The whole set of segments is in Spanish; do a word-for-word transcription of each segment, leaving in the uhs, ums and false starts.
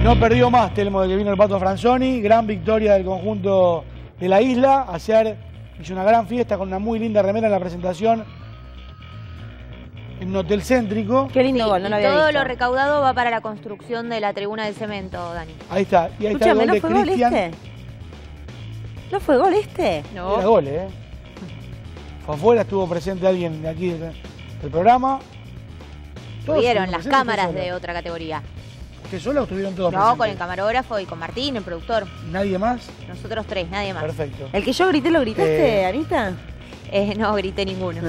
No perdió más Telmo de que vino el Pato Franzoni. Gran victoria del conjunto de la isla. Ayer hizo una gran fiesta con una muy linda remera en la presentación en un hotel céntrico. Qué lindo Sí, gol, no y lo había todo visto. lo recaudado va para la construcción de la tribuna de cemento, Dani. Ahí está. Y ahí está Escúchame, el gol ¿no de fue gol Cristian. este? ¿No fue gol este? No. Era gol, ¿eh? Fue afuera, estuvo presente alguien de aquí del, del programa. Todos Vieron estuvieron las presentes, cámaras ¿usted de sola? otra categoría. ¿Usted sola o estuvieron todos No, presentes? con el camarógrafo y con Martín, el productor. ¿Y nadie más? Nosotros tres, nadie más. Perfecto. ¿El que yo grité lo gritaste, Eh, Anita? Eh, no grité ninguno.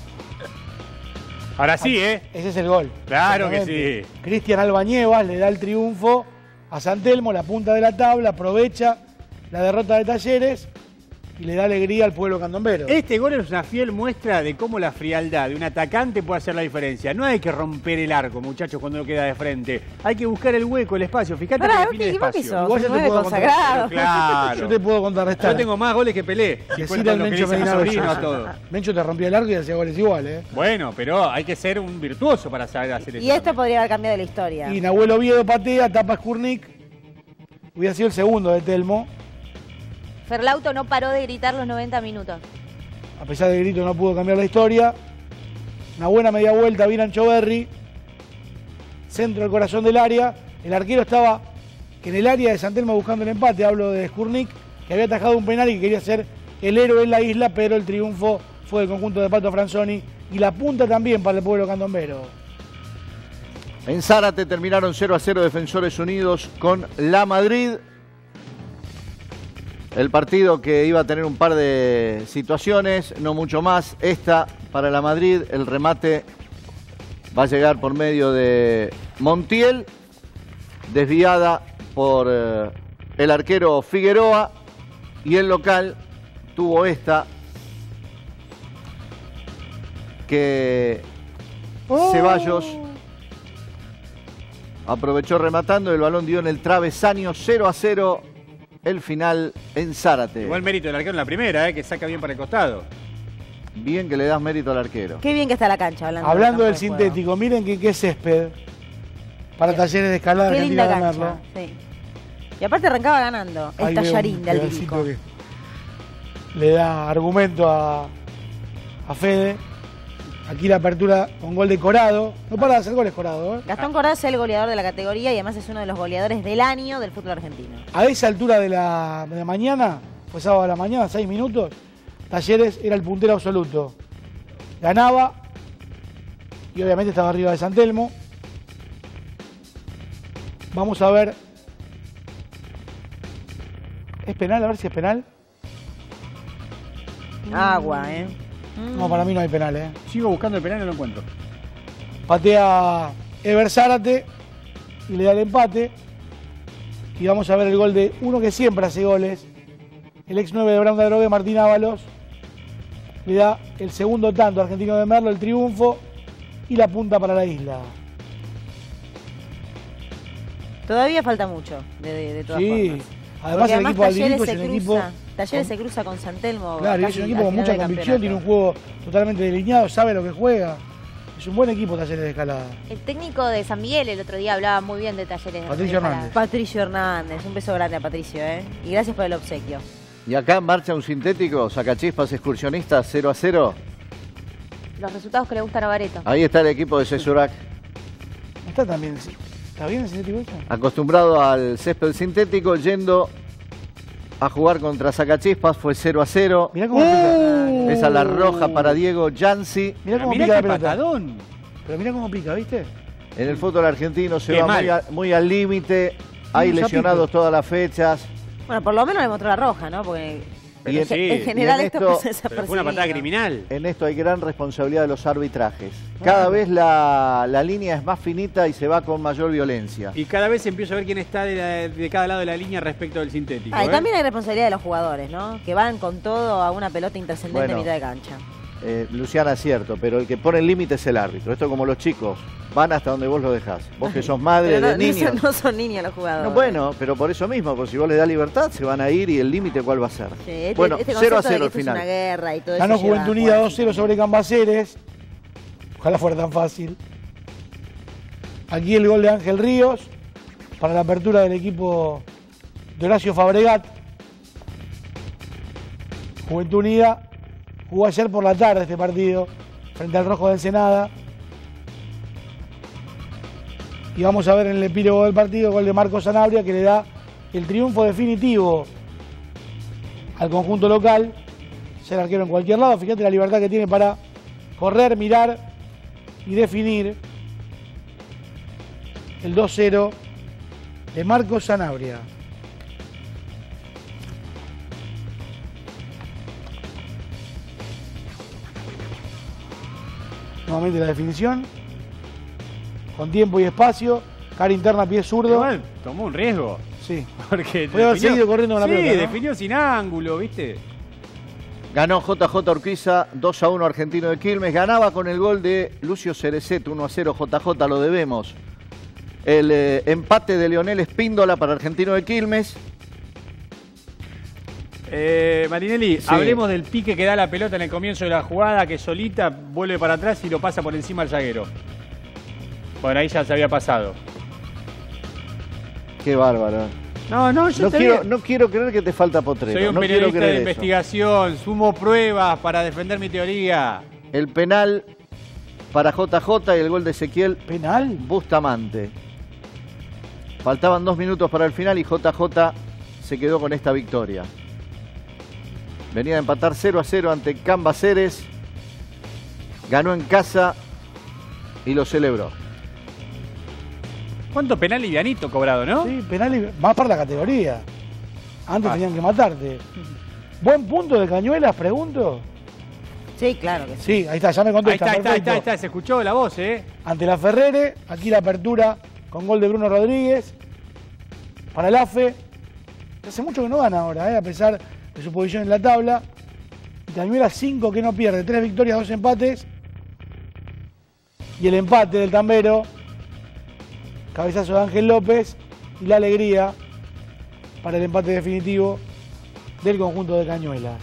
Ahora sí, ¿eh? Ese es el gol. Claro que Exactamente. sí. Cristian Albañevas le da el triunfo a San Telmo, la punta de la tabla, aprovecha la derrota de Talleres y le da alegría al pueblo candombero. Este gol es una fiel muestra de cómo la frialdad de un atacante puede hacer la diferencia. No hay que romper el arco, muchachos, cuando uno queda de frente. Hay que buscar el hueco, el espacio. Fíjate Pará, que define el ¿qué- vos qué espacio. sos? Igual yo te Nueve puedo consagrado. Claro. Yo te puedo contrarrestar. Yo tengo más goles que Pelé. Que Y sí, cuento el lo que Mencho dice Medina Sobrino Bello. a todo. Mencho te rompía el arco y hacía goles igual, ¿eh? Bueno, pero hay que ser un virtuoso para saber hacer eso. Y esto podría haber cambiado la historia. Y Nahuel Oviedo patea, tapa Skurnik. Hubiera sido el segundo de Telmo. Ferlauto no paró de gritar los noventa minutos. A pesar del grito no pudo cambiar la historia. Una buena media vuelta, bien Anchoverri. Centro al corazón del área. El arquero estaba en el área de San Telmo buscando el empate. Hablo de Skurnik, que había atajado un penal y que quería ser el héroe en la isla, pero el triunfo fue del conjunto de Pato Franzoni. Y la punta también para el pueblo candombero. En Zárate terminaron cero a cero Defensores Unidos con La Madrid. El partido que iba a tener un par de situaciones, no mucho más. Esta para La Madrid, el remate va a llegar por medio de Montiel, desviada por eh, el arquero Figueroa, y el local tuvo esta que Ceballos aprovechó rematando, el balón dio en el travesaño. Cero a cero el final en Zárate. Igual mérito del arquero en la primera, ¿eh? Que saca bien para el costado. Bien que le das mérito al arquero. Qué bien que está la cancha, hablando, Hablando del campo de juego. sintético, miren que qué césped para Talleres de Escalada, Qué Argentina linda ganarlo. cancha. Sí. Y aparte arrancaba ganando. El Ahí veo tallarín un del pedacito Lírico. que le da argumento a, a Fede. Aquí la apertura con gol de Corado. No para de hacer goles Corado, ¿eh? Gastón Corado es el goleador de la categoría y además es uno de los goleadores del año del fútbol argentino. A esa altura de la, de la mañana, fue sábado a la mañana, seis minutos, Talleres era el puntero absoluto. Ganaba y obviamente estaba arriba de San Telmo. Vamos a ver. ¿Es penal? A ver si es penal. Agua, ¿eh? No, para mí no hay penal, ¿eh? Sigo buscando el penal y no lo encuentro. Patea Ever Zárate y le da el empate. Y vamos a ver el gol de uno que siempre hace goles. El ex nueve de Brown de Drogue, Martín Ábalos. Le da el segundo tanto Argentino de Merlo, el triunfo y la punta para la isla. Todavía falta mucho, de, de, de todas Sí, formas. además Porque el equipo Talleres Aldinico es se un cruza, equipo... Talleres con- se cruza con San Telmo. Claro, y es casi un equipo al con final mucha del convicción, tiene un campeonato. juego totalmente delineado, sabe lo que juega. Es un buen equipo Talleres de Escalada. El técnico de San Miguel el otro día hablaba muy bien de Talleres. de Patricio Escalada. Hernández. Patricio Hernández, un beso grande a Patricio, ¿eh? Y gracias por el obsequio. Y acá en marcha un sintético, Sacachispas Excursionistas cero a cero. Los resultados que le gustan a Bareto. Ahí está el equipo de Cesurac, ¿No está también? ¿Está bien el sintético este? acostumbrado al césped sintético, yendo a jugar contra Sacachispas. Fue cero a cero. Mirá cómo pica. Esa la roja para Diego Jansi. Mirá cómo Mirá pica la qué pelota. patadón. Pero mirá cómo pica, ¿viste? En el fútbol argentino se Qué va mal. muy, a- muy al límite. Hay Un lesionados sapito. todas las fechas. Bueno, por lo menos le mostró la roja, ¿no? Porque Y en- en, sí, en general y en esto, esto- pasa Pero desapercibido. fue una patada criminal. En esto hay gran responsabilidad de los arbitrajes. Cada vez la, la línea es más finita y se va con mayor violencia. Y cada vez empiezo a ver quién está de, la- de cada lado de la línea respecto del sintético. Ah, y ¿eh? también hay responsabilidad de los jugadores, ¿no? Que van con todo a una pelota intrascendente Bueno. en mitad de cancha. Eh, Luciana, es cierto, pero el que pone el límite es el árbitro. Esto como los chicos, van hasta donde vos los dejás. Vos que sos madre Pero no, de no niños. son, no son niños los jugadores. No, bueno, pero por eso mismo, porque si vos le das libertad, se van a ir y el límite cuál va a ser. Sí, este, bueno, este cero a concepto de cero que al esto es final. una guerra y todo Ganó eso lleva Juventud a Unida jugar dos cero así sobre Cambaceres. Ojalá fuera tan fácil. Aquí el gol de Ángel Ríos. para la apertura del equipo de Horacio Fabregat. Juventud Unida jugó ayer por la tarde este partido frente al Rojo de Ensenada. Y vamos a ver en el epílogo del partido el gol de Marcos Sanabria, que le da el triunfo definitivo al conjunto local. Ser arquero en cualquier lado, fíjate la libertad que tiene para correr, mirar y definir. El dos cero de Marcos Sanabria. Nuevamente la definición. Con tiempo y espacio. Cara interna, pie zurdo. Igual tomó un riesgo. Sí. Porque puede haber seguido corriendo con la sí, pelota, ¿no? definió sin ángulo, ¿viste? Ganó J J Urquiza dos a uno Argentino de Quilmes. Ganaba con el gol de Lucio Cerecet, uno a cero J J, lo debemos. El eh, empate de Leonel Espíndola para Argentino de Quilmes. Eh, Marinelli, Sí. hablemos del pique que da la pelota en el comienzo de la jugada, que solita vuelve para atrás y lo pasa por encima al zaguero. Bueno, ahí ya se había pasado. Qué bárbaro. No, no, yo No te quiero, vi- no quiero creer que te falta potrero. Soy un no quiero periodista creer de eso. investigación, sumo pruebas para defender mi teoría. El penal para J J y el gol de Ezequiel ¿Penal? Bustamante. Faltaban dos minutos para el final y J J se quedó con esta victoria. Venía de empatar cero a cero ante Cambaceres. Ganó en casa y lo celebró. ¿Cuánto penal livianito cobrado, no? Sí, penal y más para la categoría. Antes Ah. tenían que matarte. ¿Buen punto de Cañuelas, pregunto? Sí, claro que sí. Sí, ahí está, ya me Ahí contesta. está, ahí está, ahí perfecto. está, ahí está, se escuchó la voz, ¿eh? Ante la Ferrere, aquí la apertura con gol de Bruno Rodríguez. Para el AFE. Hace mucho que no gana ahora, ¿eh? A pesar de su posición en la tabla. Y Cañuelas cinco que no pierde, tres victorias, dos empates. Y el empate del Tambero. Cabezazo de Ángel López. Y la alegría para el empate definitivo del conjunto de Cañuelas.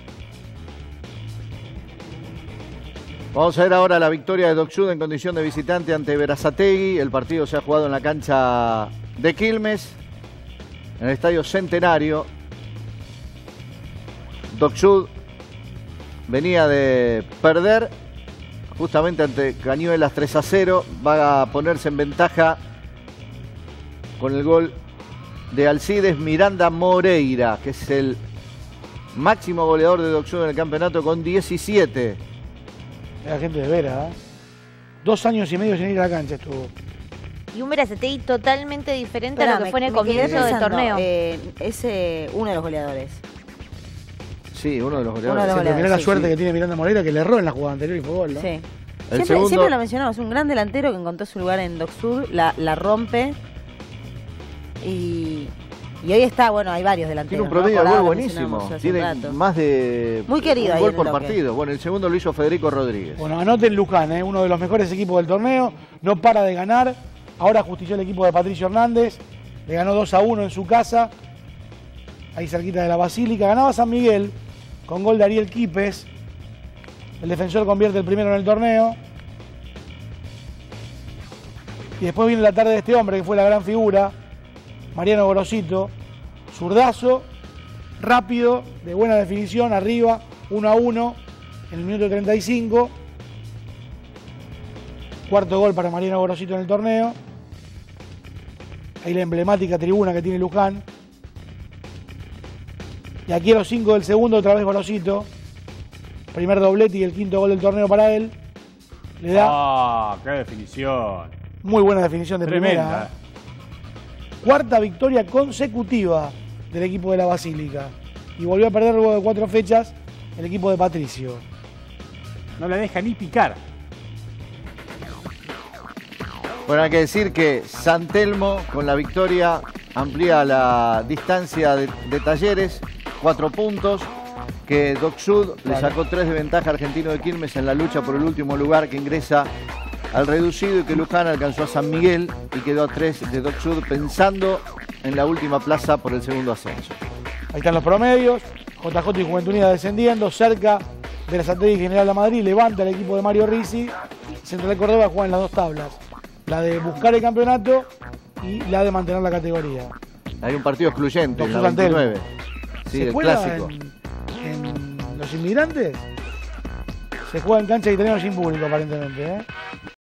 Vamos a ver ahora la victoria de Doc Sud en condición de visitante ante Berazategui. El partido se ha jugado en la cancha de Quilmes, en el Estadio Centenario. Doc Sud venía de perder justamente ante Cañuelas tres a cero. Va a ponerse en ventaja con el gol de Alcides Miranda Moreira, que es el máximo goleador de Doc Sud en el campeonato con diecisiete. La gente de Vera, ¿eh? Dos años y medio sin ir a la cancha estuvo. Y un Berazategui totalmente diferente Pará, a lo que me- fue en el me quedé comienzo del pensando, torneo. eh, es eh, uno de los goleadores. Sí, uno de los Uno de goleadores. los Se terminó la sí, suerte sí. que tiene Miranda Moreira, que le erró en la jugada anterior y fue gol, ¿no? Sí. El Siempre, segundo- siempre lo mencionamos, un gran delantero que encontró su lugar en Doc Sud, la, la rompe y, y hoy está, bueno, hay varios delanteros. Tiene un ¿no? promedio de Corrado gol lo buenísimo. mencionamos hace un Tiene rato. más de Muy querido un ahí gol en por el bloque. partido. Bueno, el segundo lo hizo Federico Rodríguez. Bueno, anoten Luján, ¿eh? Uno de los mejores equipos del torneo, no para de ganar. Ahora justició el equipo de Patricio Hernández, le ganó dos a uno en su casa, ahí cerquita de la Basílica. Ganaba San Miguel con gol de Ariel Quipes. El defensor convierte el primero en el torneo. Y después viene la tarde de este hombre que fue la gran figura, Mariano Gorosito. Zurdazo, rápido, de buena definición, arriba, uno a uno, en el minuto treinta y cinco. Cuarto gol para Mariano Gorosito en el torneo. Ahí la emblemática tribuna que tiene Luján. Y aquí a los cinco del segundo, otra vez Gorosito. Primer doblete y el quinto gol del torneo para él. Le da Ah, qué definición. muy buena definición de Tremenda. primera. ¿eh? Cuarta victoria consecutiva del equipo de la Basílica. Y volvió a perder luego de cuatro fechas el equipo de Patricio. No la deja ni picar. Bueno, hay que decir que San Telmo con la victoria amplía la distancia de, de Talleres, cuatro puntos, que Doc Sud le sacó tres de ventaja a Argentino de Quilmes en la lucha por el último lugar, que ingresa al reducido, y que Luján alcanzó a San Miguel y quedó a tres de Doc Sud pensando en la última plaza por el segundo ascenso. Ahí están los promedios. J J y Juventud Unida descendiendo, cerca de la Satélite General La Madrid, levanta el equipo de Mario Risi. Central Córdoba juega en las dos tablas. La de buscar el campeonato y la de mantener la categoría. Hay un partido excluyente, en la Doctor Antel. veintinueve. Sí, ¿Se el juega clásico. En, en Los Inmigrantes? Se juega en cancha de italiano sin público, aparentemente, ¿eh?